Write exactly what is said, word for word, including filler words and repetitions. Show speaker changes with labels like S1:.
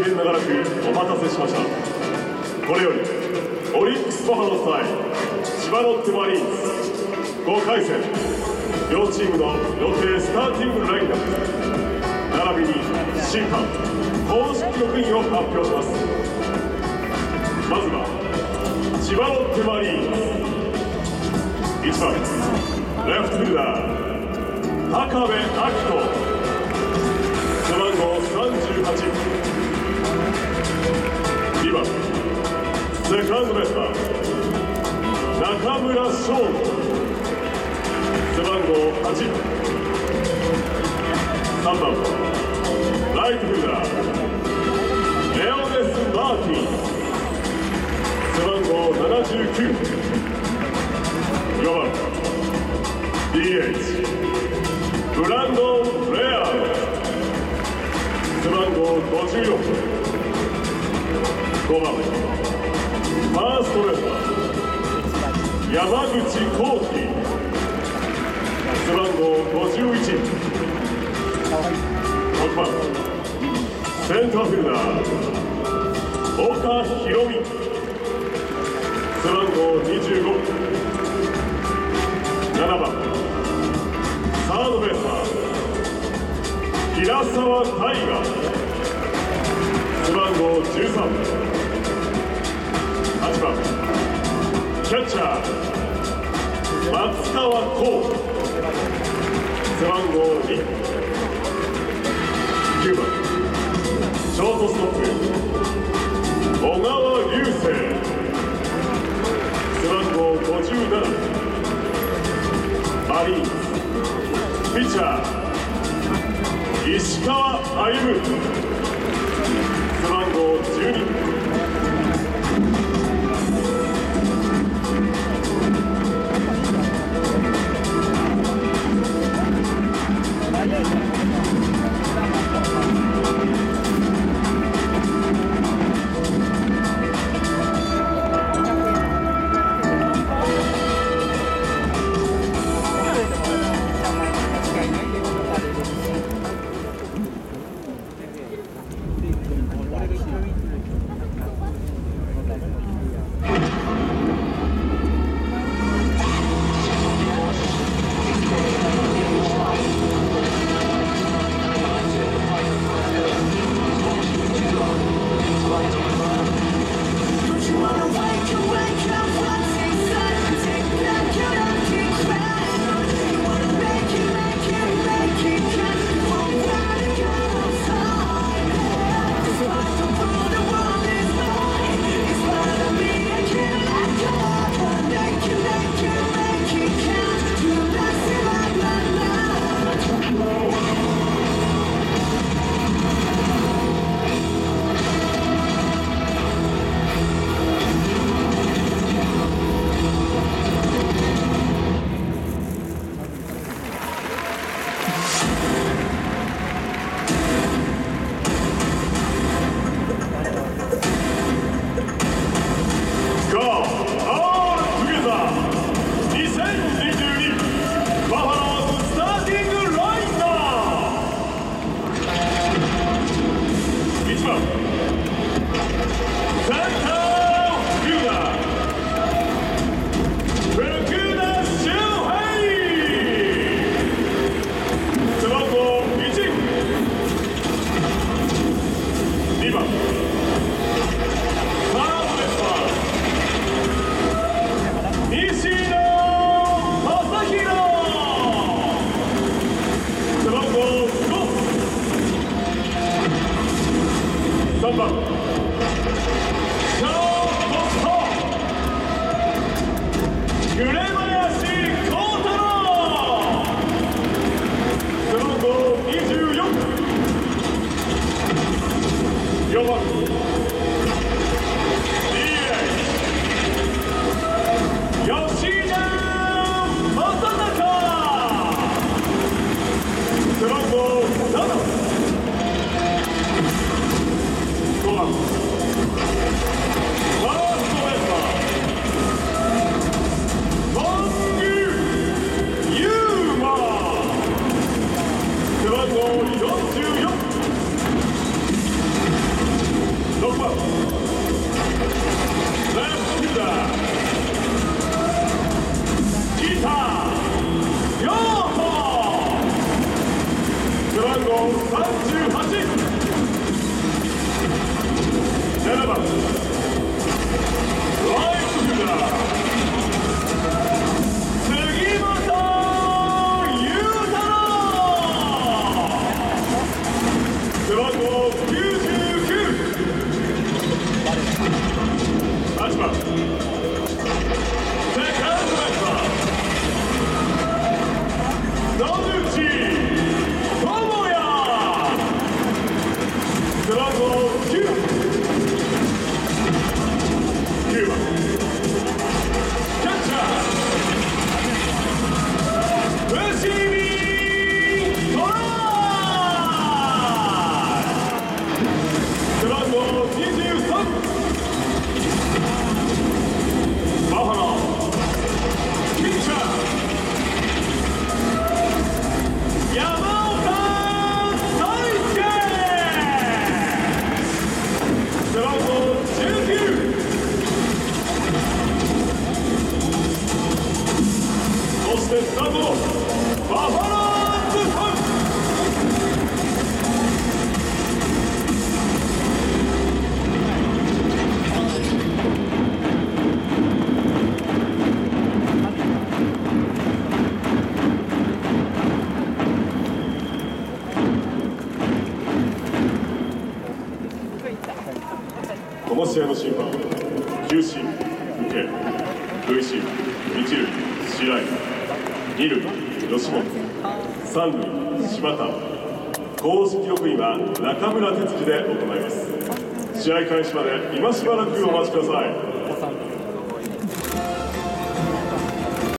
S1: 末長らくお待たせしました。これよりオリックスバファローズ対千葉ロッテマリーンズごかい戦、両チームの予定スターティングラインナップ並びに審判公式局員を発表します。まずは千葉ロッテマリーンズ、いちばんレフトフィルダー高部瑛斗、背番号さんじゅうはち。にばんセカンドベースマン中村奨吾、背番号はち。さんばんライトフィルダーレオネス・マーティン、背番号ななじゅうきゅう。よんばん ディーエイチ ブランドン・レアード、背番号ごじゅうよん。ごばんファーストベースマン山口航輝、背番号ごじゅういち。ろくばんセンターフィルダー岡大海、背番号にじゅうご。ななばんサードベースマン平沢大河、背番号じゅうさん。はちばんキャッチャー松川虎生、背番号に。きゅうばんショートストップ小川雄星、背番号ごじゅうなな。マリーンズピッチャー石川歩夢、背番号じゅうに。 この試合の審判、球審、受け、塁審、一塁、白井、二塁、吉本、三塁、柴田、公式記録員は中村哲次で行います。試合開始まで今しばらくお待ちください。